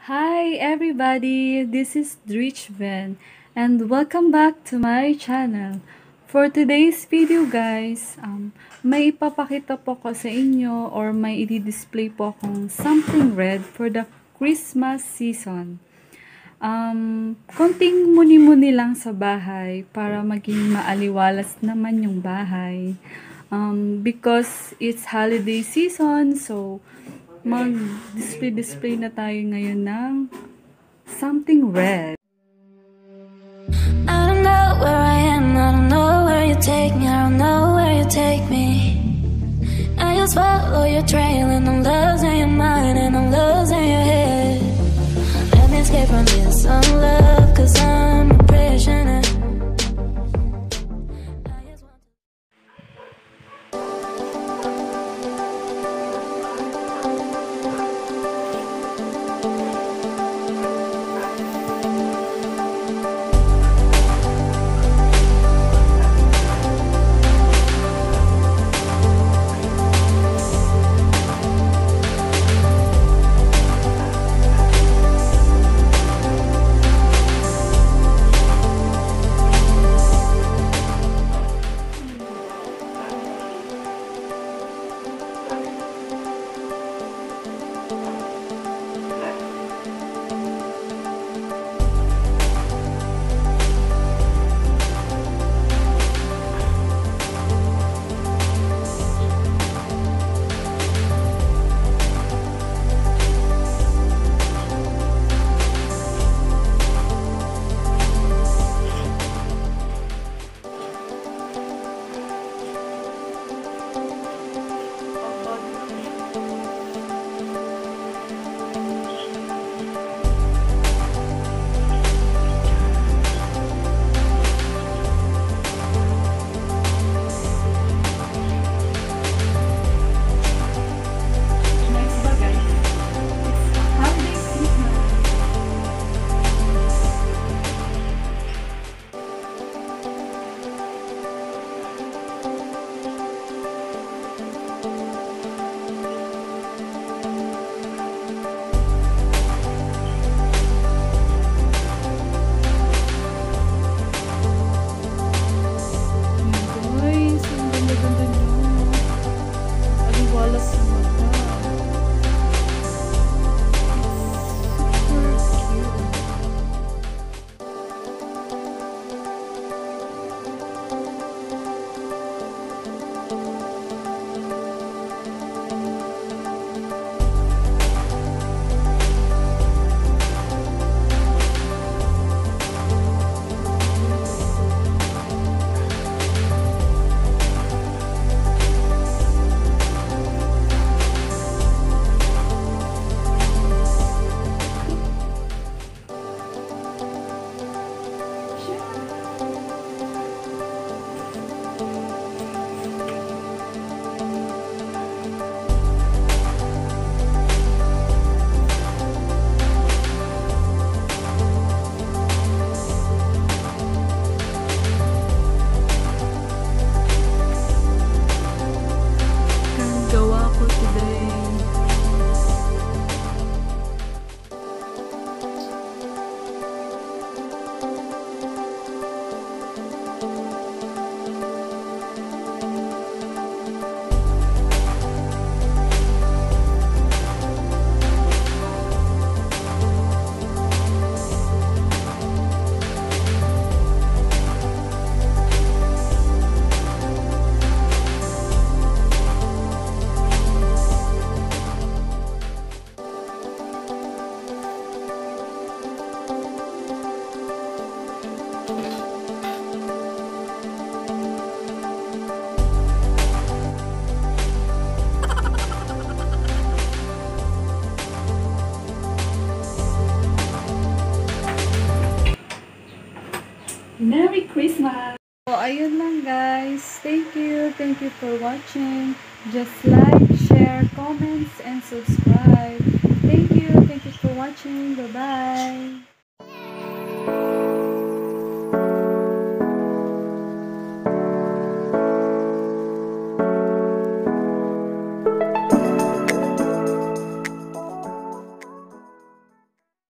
Hi everybody, this is Drich Vin and welcome back to my channel. For today's video guys, may ipapakita po ko sa inyo or may i-display po akong something red for the Christmas season. Konting muni-muni lang sa bahay para maging maaliwalas naman yung bahay. Because it's holiday season, so mag-display na tayo ngayon ng something red. I don't know where I am, I don't know where you take me, I don't know where you take me. I just follow your trail and I'm losing your mind and I'm losing your head. Let me escape from this unlove, cause I'm a prisoner. Merry Christmas! So, ayun lang guys. Thank you for watching. Just like, share, comments, and subscribe. Thank you for watching. Bye-bye!